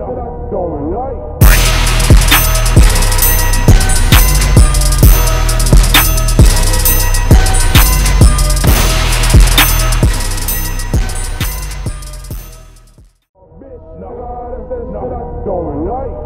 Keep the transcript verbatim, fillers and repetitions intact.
Don't like. Bitch, no, that's that shit I don't like.